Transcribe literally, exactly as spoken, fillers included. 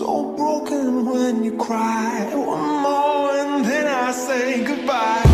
So broken when you cry. One more and then I say goodbye.